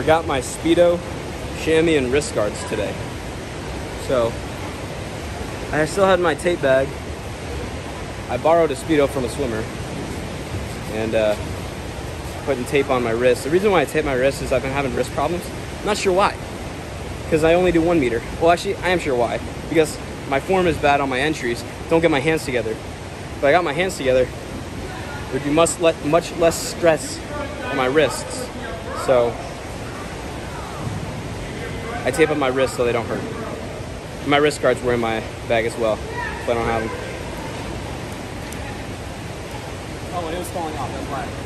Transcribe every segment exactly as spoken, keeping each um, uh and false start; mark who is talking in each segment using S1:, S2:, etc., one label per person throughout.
S1: forgot my Speedo, chamois, and wrist guards today. So I still had my tape bag. I borrowed a Speedo from a swimmer and uh, putting tape on my wrist. The reason why I tape my wrist is I've been having wrist problems. I'm not sure why, because I only do one meter. Well, actually, I am sure why, because my form is bad on my entries. Don't get my hands together. If I got my hands together, there'd be much, le much less stress on my wrists. So I tape up my wrists so they don't hurt. My wrist guards were in my bag as well, if I don't have them. Oh, and it was falling off, that's why.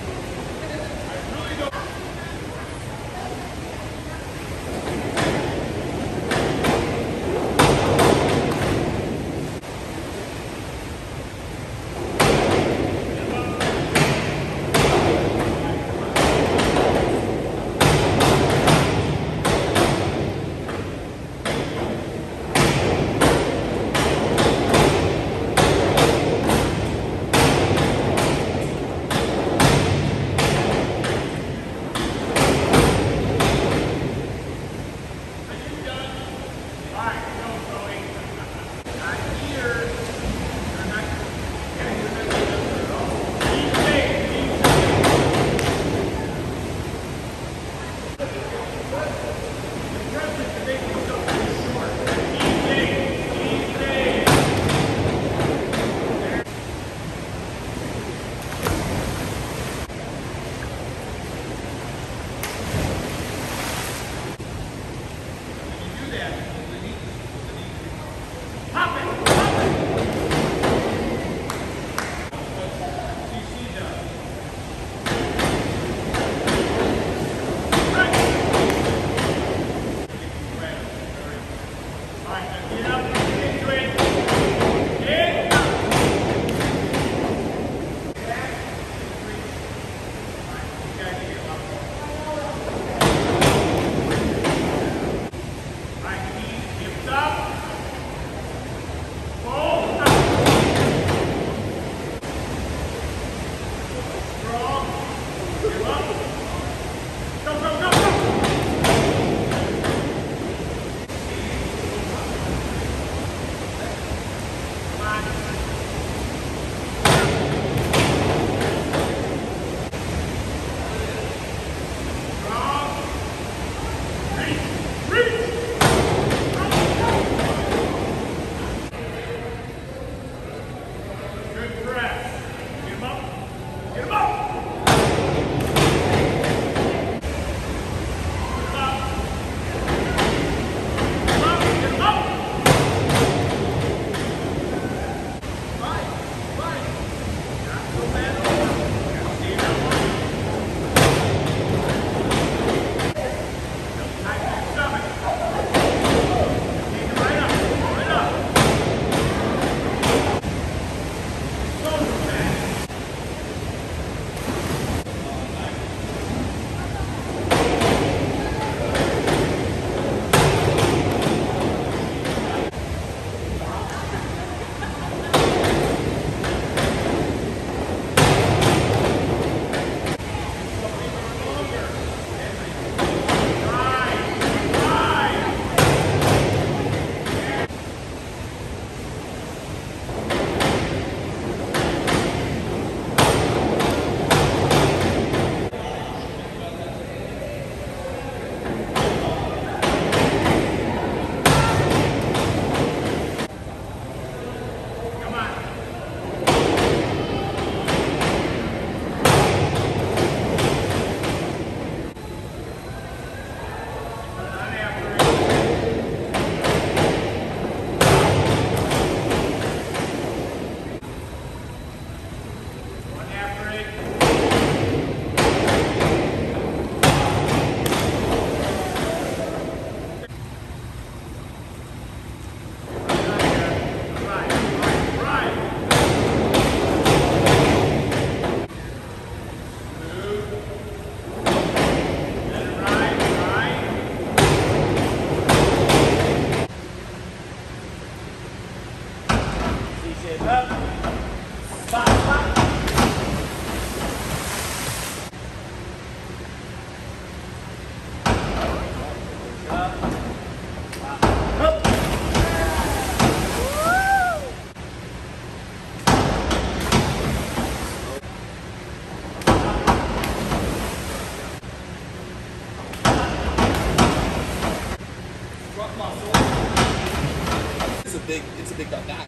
S2: It's a big, it's a big dog.